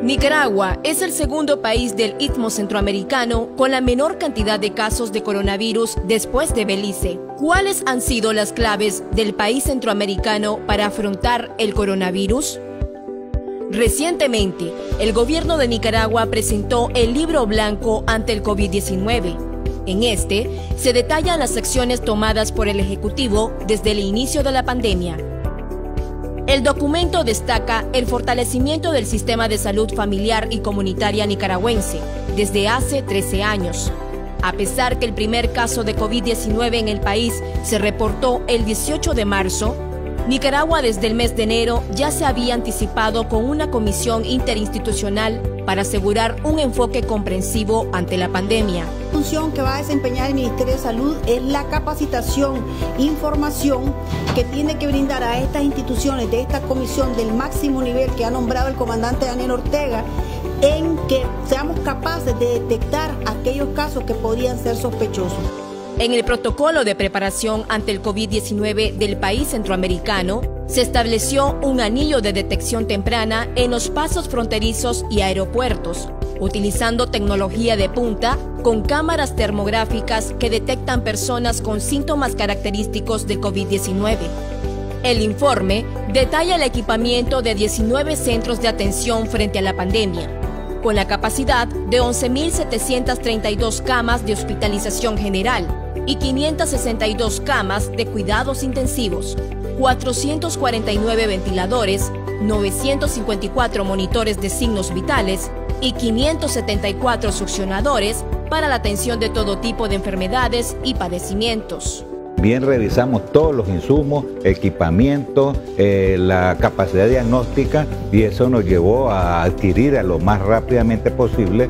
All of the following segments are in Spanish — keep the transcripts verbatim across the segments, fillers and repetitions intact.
Nicaragua es el segundo país del Istmo Centroamericano con la menor cantidad de casos de coronavirus después de Belice. ¿Cuáles han sido las claves del país centroamericano para afrontar el coronavirus? Recientemente, el gobierno de Nicaragua presentó el Libro Blanco ante el COVID diecinueve. En este, se detallan las acciones tomadas por el Ejecutivo desde el inicio de la pandemia. El documento destaca el fortalecimiento del sistema de salud familiar y comunitaria nicaragüense desde hace trece años. A pesar que el primer caso de COVID diecinueve en el país se reportó el dieciocho de marzo, Nicaragua desde el mes de enero ya se había anticipado con una comisión interinstitucional para asegurar un enfoque comprensivo ante la pandemia. La función que va a desempeñar el Ministerio de Salud es la capacitación, información que tiene que brindar a estas instituciones de esta comisión del máximo nivel que ha nombrado el comandante Daniel Ortega, en que seamos capaces de detectar aquellos casos que podrían ser sospechosos. En el protocolo de preparación ante el COVID diecinueve del país centroamericano, se estableció un anillo de detección temprana en los pasos fronterizos y aeropuertos, utilizando tecnología de punta con cámaras termográficas que detectan personas con síntomas característicos de COVID diecinueve. El informe detalla el equipamiento de diecinueve centros de atención frente a la pandemia, con la capacidad de once mil setecientas treinta y dos camas de hospitalización general y quinientas sesenta y dos camas de cuidados intensivos, cuatrocientos cuarenta y nueve ventiladores, novecientos cincuenta y cuatro monitores de signos vitales y quinientos setenta y cuatro succionadores para la atención de todo tipo de enfermedades y padecimientos. Bien, revisamos todos los insumos, equipamiento, eh, la capacidad diagnóstica, y eso nos llevó a adquirir a lo más rápidamente posible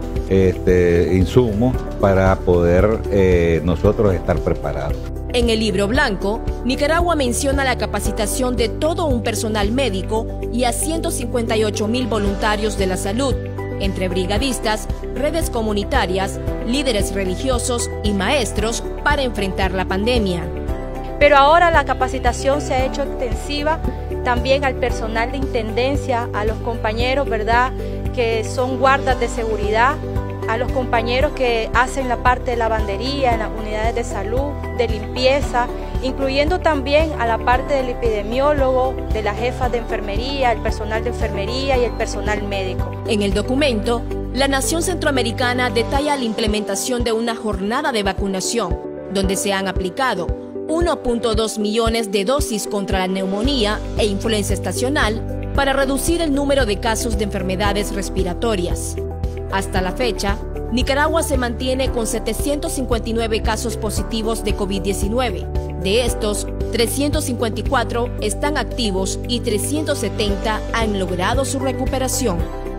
este, insumos para poder eh, nosotros estar preparados. En el Libro Blanco, Nicaragua menciona la capacitación de todo un personal médico y a ciento cincuenta y ocho mil voluntarios de la salud, entre brigadistas, redes comunitarias, líderes religiosos y maestros para enfrentar la pandemia. Pero ahora la capacitación se ha hecho extensiva también al personal de intendencia, a los compañeros, ¿verdad?, que son guardas de seguridad, a los compañeros que hacen la parte de lavandería en las unidades de salud, de limpieza, incluyendo también a la parte del epidemiólogo, de la jefa de enfermería, el personal de enfermería y el personal médico. En el documento, la nación centroamericana detalla la implementación de una jornada de vacunación, donde se han aplicado uno punto dos millones de dosis contra la neumonía e influenza estacional para reducir el número de casos de enfermedades respiratorias. Hasta la fecha, Nicaragua se mantiene con setecientos cincuenta y nueve casos positivos de COVID diecinueve. De estos, trescientos cincuenta y cuatro están activos y trescientos setenta han logrado su recuperación.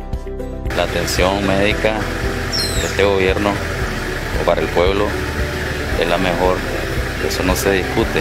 La atención médica de este gobierno o para el pueblo es la mejor, eso no se discute.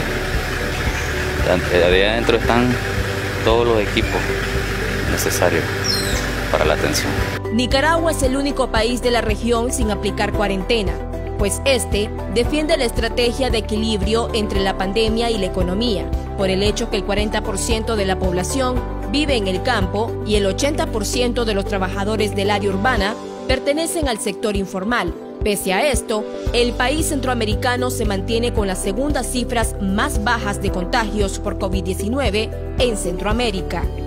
Ahí adentro están todos los equipos necesarios para la atención. Nicaragua es el único país de la región sin aplicar cuarentena, pues este defiende la estrategia de equilibrio entre la pandemia y la economía, por el hecho que el cuarenta por ciento de la población vive en el campo y el ochenta por ciento de los trabajadores del área urbana pertenecen al sector informal. Pese a esto, el país centroamericano se mantiene con las segundas cifras más bajas de contagios por COVID diecinueve en Centroamérica.